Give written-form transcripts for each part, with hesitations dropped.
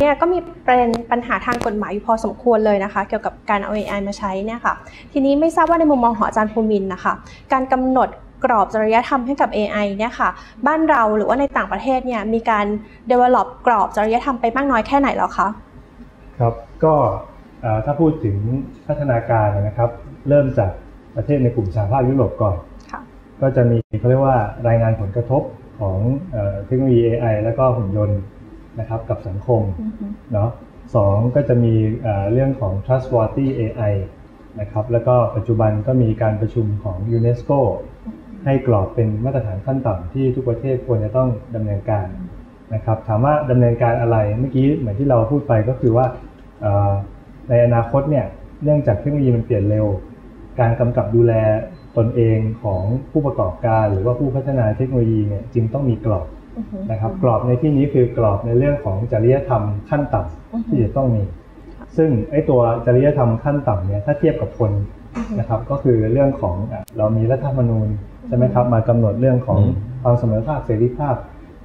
เนี่ยก็มีประเด็นปัญหาทางกฎหมายอยู่พอสมควรเลยนะคะเกี่ยวกับการเอา AI มาใช้เนี่ยค่ะทีนี้ไม่ทราบว่าในมุมมองของอาจารย์ภูมินทร์นะคะการกำหนดกรอบจริยธรรมให้กับ AI เนี่ยค่ะบ้านเราหรือว่าในต่างประเทศเนี่ยมีการ develop กรอบจริยธรรมไปมากน้อยแค่ไหนแล้วคะครับก็ถ้าพูดถึงพัฒนาการนะครับเริ่มจากประเทศในกลุ่มสหภาพยุโรปก่อนก็จะมีเขาเรียกว่ารายงานผลกระทบของเทคโนโลยี AI แล้วก็หุ่นยนต์นะครับกับสังคมเนาะสองก็จะมีเรื่องของ trustworthy AI นะครับแล้วก็ปัจจุบันก็มีการประชุมของ UNESCO ให้กรอบเป็นมาตรฐานขั้นต่ำที่ทุกประเทศควรจะต้องดำเนินการนะครับถามว่าดำเนินการอะไรเมื่อกี้เหมือนที่เราพูดไปก็คือว่าในอนาคตเนี่ยเนื่องจากเทคโนโลยีมันเปลี่ยนเร็วการกำกับดูแลตนเองของผู้ประกอบการหรือว่าผู้พัฒนาเทคโนโลยีเนี่ยจึงต้องมีกรอบนะครับกรอบในที่นี้คือกรอบในเรื่องของจริยธรรมขั้นต่ำที่จะต้องมีซึ่งไอ้ตัวจริยธรรมขั้นต่ำเนี่ยถ้าเทียบกับคนนะครับก็คือเรื่องของเรามีรัฐธรรมนูญใช่ไหมครับมากำหนดเรื่องของความเสมอภาคเสรีภาพ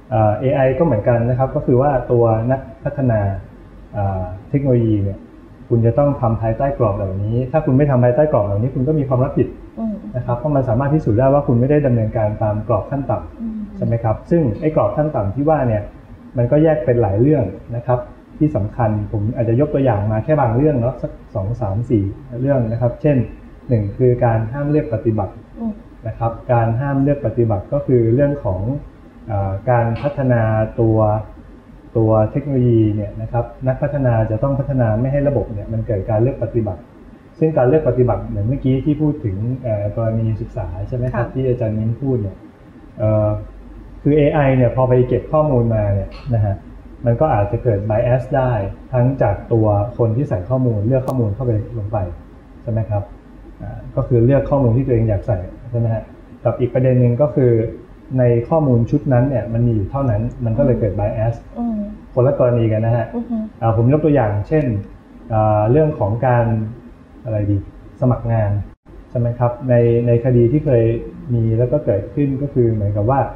AI ก็เหมือนกันนะครับก็คือว่าตัวนักพัฒนาเทคโนโลยีเนี่ยคุณจะต้องทำภายใต้กรอบเหล่านี้ถ้าคุณไม่ทำภายใต้กรอบเหล่านี้คุณก็มีความรับผิดนะครับเพราะมันสามารถพิสูจน์ได้ว่าคุณไม่ได้ดำเนินการตามกรอบขั้นต่ำใช่ไหมครับซึ่งไอ้กรอบขั้นต่ำที่ว่าเนี่ยมันก็แยกเป็นหลายเรื่องนะครับที่สำคัญผมอาจจะยกตัวอย่างมาแค่บางเรื่องเนาะสัก2, 3, 4เรื่องนะครับเช่น1คือการห้ามเลือกปฏิบัตินะครับการห้ามเลือกปฏิบัติก็คือเรื่องของการพัฒนาตัวเทคโนโลยีเนี่ยนะครับนักพัฒนาจะต้องพัฒนาไม่ให้ระบบเนี่ยมันเกิดการเลือกปฏิบัติซึ่งการเลือกปฏิบัติเหมือนเมื่อกี้ที่พูดถึงกรณีศึกษาใช่ไหมครับที่อาจารย์มิ้นพูดเนี่ยคือ AI เนี่ยพอไปเก็บข้อมูลมาเนี่ยนะฮะมันก็อาจจะเกิด bias ได้ทั้งจากตัวคนที่ใส่ข้อมูลเลือกข้อมูลเข้าไปลงไปใช่ไหมครับก็คือเลือกข้อมูลที่ตัวเองอยากใส่ใช่ไหมฮะกับอีกประเด็นหนึ่งก็คือในข้อมูลชุดนั้นเนี่ยมันมีอยู่เท่านั้นมันก็เลยเกิด bias คนละกรณีกันนะฮะผมยกตัวอย่างเช่นเรื่องของการอะไรดีสมัครงานใช่ไหมครับในคดีที่เคยมีแล้วก็เกิดขึ้นก็คือเหมือนกับว่า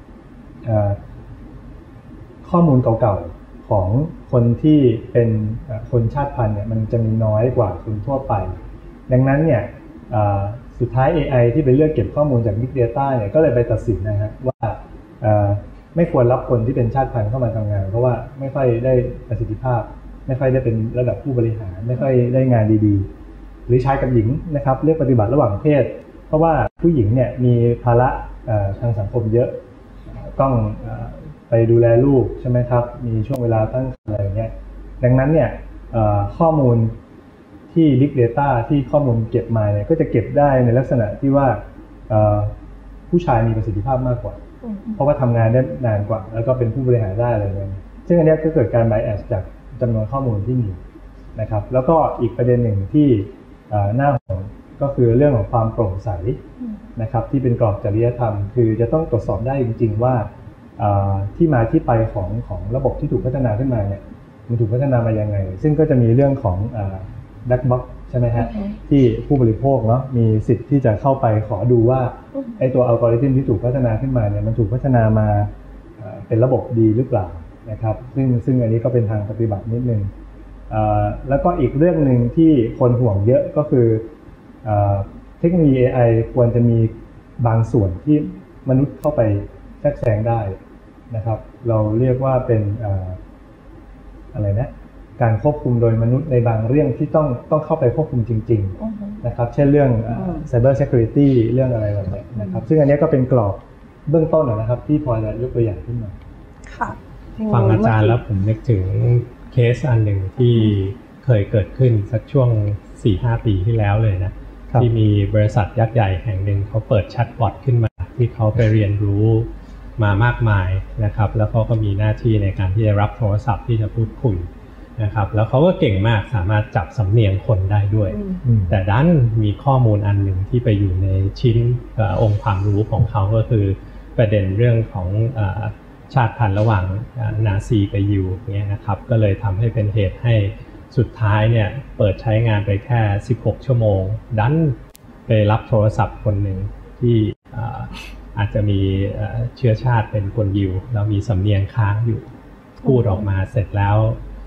ข้อมูลเก่าๆของคนที่เป็นคนชาติพันธุ์เนี่ยมันจะมีน้อยกว่าคนทั่วไปดังนั้นเนี่ยสุดท้าย AI ที่ไปเลือกเก็บข้อมูลจาก Big Data เนี่ยก็เลยไปตัดสินนะฮะว่าไม่ควรรับคนที่เป็นชาติพันธุ์เข้ามาทำงานเพราะว่าไม่ค่อยได้ประสิทธิภาพไม่ค่อยได้เป็นระดับผู้บริหารไม่ค่อยได้งานดีๆหรือชายกับหญิงนะครับเลือกปฏิบัติระหว่างเพศเพราะว่าผู้หญิงเนี่ยมีภาระทางสังคมเยอะต้องไปดูแลลูกใช่ไหมครับมีช่วงเวลาตั้งอะไรอย่างเงี้ยดังนั้นเนี่ยข้อมูลที่ Big Data ที่ข้อมูลเก็บมาเนี่ยก็จะเก็บได้ในลักษณะที่ว่าผู้ชายมีประสิทธิภาพมากกว่าเพราะว่าทำงานได้นานกว่าแล้วก็เป็นผู้บริหารได้อะไรอย่างเงี้ยซึ่งอันนี้ก็เกิดการ bias จากจำนวนข้อมูลที่มีนะครับแล้วก็อีกประเด็นหนึ่งที่น่าห่วงก็คือเรื่องของความโปร่งใสนะครับที่เป็นกรอบจริยธรรมคือจะต้องตรวจสอบได้จริงๆว่าที่มาที่ไปของระบบที่ถูกพัฒนาขึ้นมาเนี่ยมันถูกพัฒนามายังไงซึ่งก็จะมีเรื่องของblack box ใช่ไหมฮะที่ผู้บริโภคเนาะมีสิทธิ์ที่จะเข้าไปขอดูว่าไอ้ตัวอัลกอริทึมที่ถูกพัฒนาขึ้นมาเนี่ยมันถูกพัฒนามาเป็นระบบดีหรือเปล่านะครับซึ่งอันนี้ก็เป็นทางปฏิบัตินิดนึงแล้วก็อีกเรื่องหนึ่งที่คนห่วงเยอะก็คือเทคโนโลยี AI ควรจะมีบางส่วนที่มนุษย์เข้าไปแทรกแซงได้นะครับเราเรียกว่าเป็นอะไรนะการควบคุมโดยมนุษย์ในบางเรื่องที่ต้องเข้าไปควบคุมจริงๆนะครับเช่นเรื่อง cyber security เรื่องอะไรแบบนี้นะครับซึ่งอันนี้ก็เป็นกรอบเบื้องต้นนะครับที่พอจะยกตัวอย่างขึ้นมาค่ะฟังอาจารย์แล้วผมนึกถึงเคสอันหนึ่งที่เคยเกิดขึ้นสักช่วง 4-5 ปีที่แล้วเลยนะที่มีบริษัทยักษ์ใหญ่แห่งหนึ่งเขาเปิดแชทบอทขึ้นมาที่เขาไปเรียนรู้มามากมายนะครับแล้วเขาก็มีหน้าที่ในการที่จะรับโทรศัพท์ที่จะพูดคุยนะครับแล้วเขาก็เก่งมากสามารถจับสำเนียงคนได้ด้วยแต่ดันมีข้อมูลอันหนึ่งที่ไปอยู่ในชิ้นองค์ความรู้ของเขาก็คือประเด็นเรื่องของชาติพันธุ์ระหว่างนาซีกับยิวเนี่ยนะครับก็เลยทำให้เป็นเหตุให้สุดท้ายเนี่ยเปิดใช้งานไปแค่16ชั่วโมงดันไปรับโทรศัพท์คนหนึ่งที่อาจจะมีเชื้อชาติเป็นคนยิวแล้วมีสำเนียงค้างอยู่พูดออกมาเสร็จแล้ว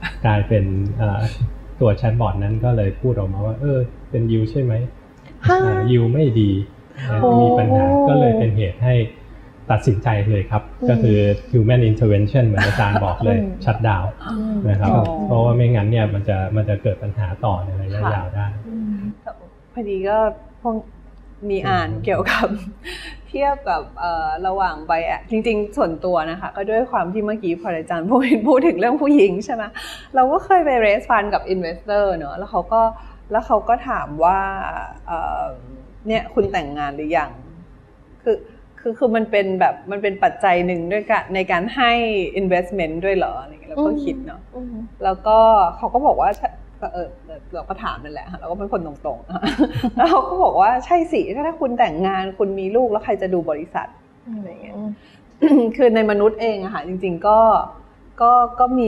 กลายเป็นตัวแชทบอทนั้นก็เลยพูดออกมาว่าเป็นยูใช่ไหมยูไม่ดีมีปัญหาก็เลยเป็นเหตุให้ตัดสินใจเลยครับก็คือ human intervention เหมือนอาจารย์บอกเลยชัตดาวน์นะครับเพราะว่าไม่งั้นเนี่ยมันจะเกิดปัญหาต่อในระยะยาวได้พอดีก็พวกมีอ่านเกี่ยวกับเทียบกับระหว่างไบแอสจริงๆส่วนตัวนะคะก็ด้วยความที่เมื่อกี้พออาจารย์พูดถึงเรื่องผู้หญิงใช่ไหมเราก็เคยไปเรสฟันกับอินเวสเตอร์เนอะแล้วเขาก็ถามว่าเนี่ยคุณแต่งงานหรือยังคือมันเป็นปัจจัยหนึ่งด้วยกันในการให้ investment ด้วยเหรออะไรอย่างเงี้ยแล้วก็คิดเนาะแล้วก็เขาก็บอกว่าเราก็ถามนั่นแหละเราก็เป็นคนตรงๆแล้วเขาก็บอกว่าใช่สิถ้าคุณแต่งงานคุณมีลูกแล้วใครจะดูบริษัทอะไรอย่างเงี้ยคือในมนุษย์เองอะค่ะจริงๆก็มี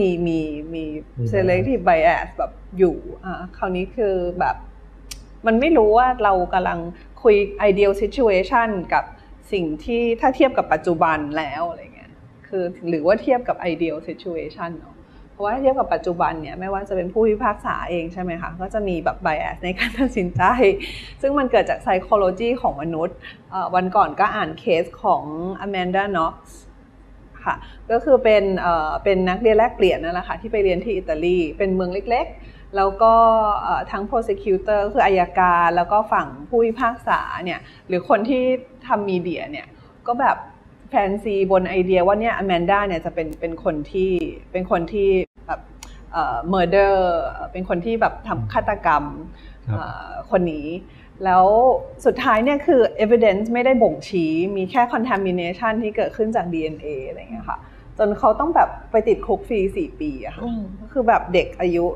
selective bias แบบอยู่คราวนี้คือแบบมันไม่รู้ว่าเรากำลังคุย ideal situation กับสิ่งที่ถ้าเทียบกับปัจจุบันแล้วอะไรเงี้ยคือหรือว่าเทียบกับ ideal situation เนาะเพราะว่าถ้าเทียบกับปัจจุบันเนี่ยไม่ว่าจะเป็นผู้พิพากษาเองใช่ไหมคะก็จะมีแบบ bias ในการตัดสินใจซึ่งมันเกิดจาก psychology ของมนุษย์วันก่อนก็อ่านเคสของ Amanda Knox ค่ะก็คือเป็นนักเรียนแลกเปลี่ยนนั่นแหละค่ะที่ไปเรียนที่อิตาลีเป็นเมืองเล็กๆแล้วก็ทั้ง prosecutor คืออัยการแล้วก็ฝั่งผู้พิพากษาเนี่ยหรือคนที่ทำมีเดียเนี่ยก็แบบแฟนซีบนไอเดียว่าเนี่ยอแมนดาเนี่ยจะเป็นคนที่แบบmurder เป็นคนที่แบบทำฆาตกรรมคนนี้แล้วสุดท้ายเนี่ยคือ evidence ไม่ได้บ่งชี้มีแค่ contamination ที่เกิดขึ้นจาก DNA อะไรอย่างเงี้ยค่ะจนเขาต้องแบบไปติดคุกฟรี4 ปีอะค่ะก็คือแบบเด็กอายุ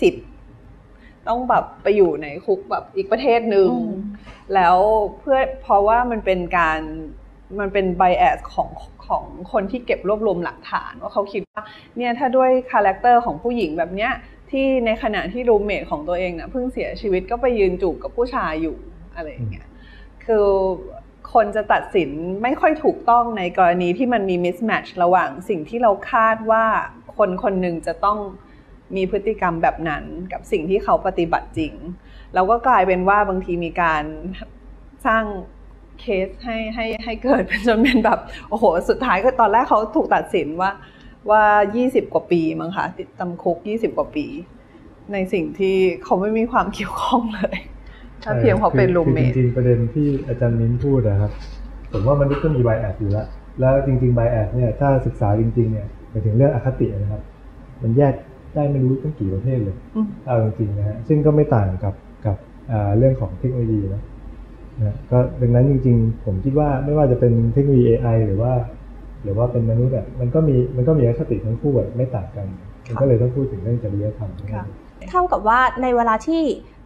20ต้องแบบไปอยู่ในคุกแบบอีกประเทศหนึ่งแล้วเพราะว่ามันเป็น bias ของคนที่เก็บรวบรวมหลักฐานว่าเขาคิดว่าเนี่ยถ้าด้วยคาแรคเตอร์ของผู้หญิงแบบเนี้ยที่ในขณะที่รูมเมทของตัวเองน่ะเพิ่งเสียชีวิตก็ไปยืนจูบกับผู้ชายอยู่อะไรอย่างเงี้ยคือคนจะตัดสินไม่ค่อยถูกต้องในกรณีที่มันมี mismatch ระหว่างสิ่งที่เราคาดว่าคนคนหนึ่งจะต้องมีพฤติกรรมแบบนั้นกับสิ่งที่เขาปฏิบัติจริงแล้วก็กลายเป็นว่าบางทีมีการสร้างเคสให้เกิดจนเป็นแบบโอ้โหสุดท้ายก็ตอนแรกเขาถูกตัดสินว่า20 กว่าปีมั้งคะติดตำคุก20 กว่าปีในสิ่งที่เขาไม่มีความเกี่ยวข้องเลยถ้าเพียงเขาเป็นรูมเมทจริงๆประเด็นที่อาจารย์มิ้นพูดนะครับผมว่ามันก็มี bias อยู่แล้วจริงๆ bias เนี่ยถ้าศึกษาจริงๆเนี่ยไปถึงเรื่องอคตินะครับมันแยกได้ไม่รู้ตั้งกี่ประเภทเลยเอาจริงๆนะฮะซึ่งก็ไม่ต่างกับเรื่องของเทคโนโลยีนะก็ดังนั้นจริงๆผมคิดว่าไม่ว่าจะเป็นเทคโนโลยี AI หรือว่าเป็นมนุษย์อ่ะมันก็มีอคติทั้งคู่แบบไม่ต่างกันมันก็เลยต้องพูดถึงเรื่องจริยธรรมเท่ากับว่าในเวลาที่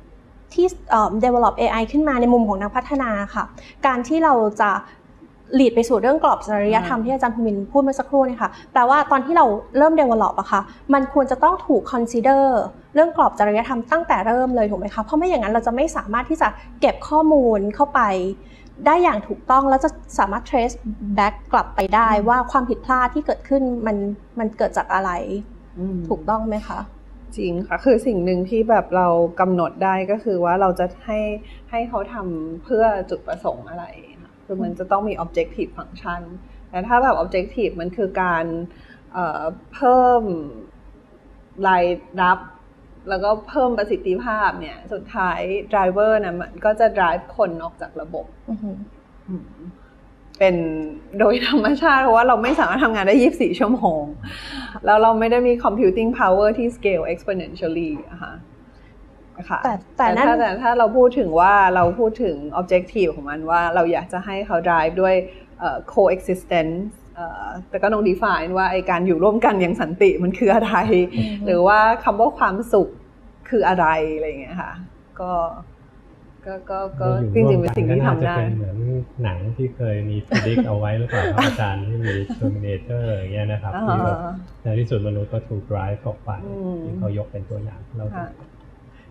develop AI ขึ้นมาในมุมของนักพัฒนาค่ะการที่เราจะlead ไปสู่เรื่องกรอบจริยธรรมที่อาจารย์ภูมินทร์พูดเมื่อสักครู่นี่ค่ะแปลว่าตอนที่เราเริ่ม develop อะค่ะมันควรจะต้องถูก consider เรื่องกรอบจริยธรรมตั้งแต่เริ่มเลยถูกไหมคะเพราะไม่อย่างนั้นเราจะไม่สามารถที่จะเก็บข้อมูลเข้าไปได้อย่างถูกต้องแล้วจะสามารถ trace back กลับไปได้ว่าความผิดพลาดที่เกิดขึ้นมันเกิดจากอะไรถูกต้องไหมคะจริงค่ะคือสิ่งหนึ่งที่แบบเรากำหนดได้ก็คือว่าเราจะให้เขาทำเพื่อจุดประสงค์อะไรคือมันจะต้องมี objective function แต่ถ้าแบบ objective มันคือการเพิ่มรายรับแล้วก็เพิ่มประสิทธิภาพเนี่ยสุดท้าย driver นะมันก็จะ drive คนออกจากระบบเป็นโดยธรรมชาติเพราะว่าเราไม่สามารถทำงานได้24 ชั่วโมงแล้วเราไม่ได้มี computing power ที่ scale exponentially นะคะแต่ถ้าเราพูดถึงว่าเราพูดถึง objective ของมันว่าเราอยากจะให้เขา drive ด้วยcoexistence แต่ก็ต้อง define ว่าไอ้การอยู่ร่วมกันอย่างสันติมันคืออะไรหรือว่าคำว่าความสุขคืออะไรอะไรอย่างเงี้ยค่ะก็จริงๆเป็นสิ่งที่ทำได้เป็นเหมือนหนังที่เคยมี predict เอาไว้หรือเปล่าอาจารย์ที่มี Terminator อย่างเงี้ยนะครับที่ในที่สุดมนุษย์ก็ถูก drive ออกไปที่เขายกเป็นตัวอย่างเรา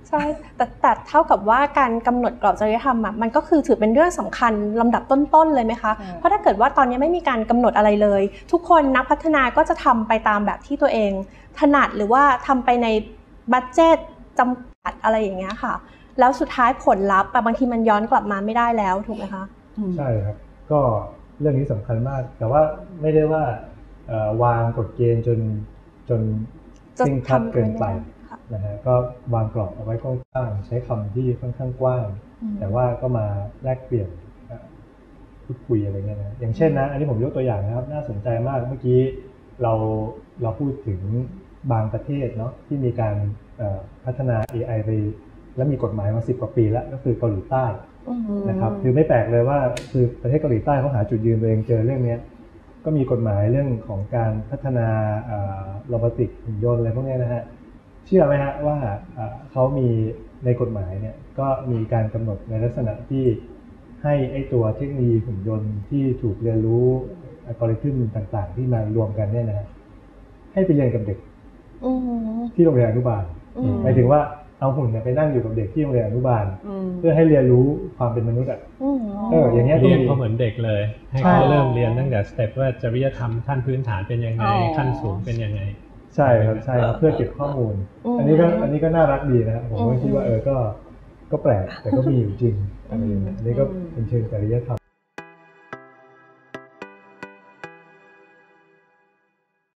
ใช่แต่เท่ากับว่าการกำหนดกรอบจริยธรรมมันก็คือถือเป็นเรื่องสำคัญลำดับต้นๆเลยไหมคะเพราะถ้าเกิดว่าตอนนี้ไม่มีการกำหนดอะไรเลยทุกคนนักพัฒนาก็จะทำไปตามแบบที่ตัวเองถนัดหรือว่าทำไปในบัดเจ็ตจำกัดอะไรอย่างเงี้ยค่ะแล้วสุดท้ายผลลัพธ์บางทีมันย้อนกลับมาไม่ได้แล้วถูกไหมคะใช่ครับก็เรื่องนี้สำคัญมากแต่ว่าไม่ได้ว่าวางกฎเกณฑ์จนเคร่งครัดเกินไปนะฮะก็วางกรอบเอาไว้กว้างๆใช้คำที่ค่อนข้างกว้างแต่ว่าก็มาแลกเปลี่ยนพูดคุยอะไรเงี้ยนะอย่างเช่นนะอันนี้ผมยกตัวอย่างนะครับน่าสนใจมากเมื่อกี้เราพูดถึงบางประเทศเนาะที่มีการพัฒนา AI ไปแล้วมีกฎหมายมา10 กว่าปีแล้วก็คือเกาหลีใต้นะครับคือไม่แปลกเลยว่าคือประเทศเกาหลีใต้เขาหาจุดยืนตัวเองเจอเรื่องนี้ก็มีกฎหมายเรื่องของการพัฒนาโรบอติกหุ่นยนต์อะไรพวกนี้นะฮะเชื่อไหมฮะว่าเขามีในกฎหมายเนี่ยก็มีการกำหนดในลักษณะที่ให้ไอ้ตัวเทคโนโลยีหุ่นยนต์ที่ถูกเรียนรู้อัลกอริทึมต่างๆที่มารวมกันเนี่ยนะฮะให้ไปเรียนกับเด็กที่โรงเรียนอนุบาลหมายถึงว่าเอาหุ่นไปนั่งอยู่กับเด็กที่โรงเรียนอนุบาลเพื่อให้เรียนรู้ความเป็นมนุษย์อย่างเงี้ยเรียนเขาเหมือนเด็กเลยให้เขาเริ่มเรียนตั้งแต่สเต็ปว่าจริยธรรมขั้นพื้นฐานเป็นยังไงขั้นสูงเป็นยังไงใช่ครับใช่ครับเพื่อเก็บข้อมูลอันนี้ก็น่ารักดีนะครับผมก็คิดว่าก็แปลกแต่ก็มีอยู่จริงอันนี้ก็เป็นเชิงจริยธรรม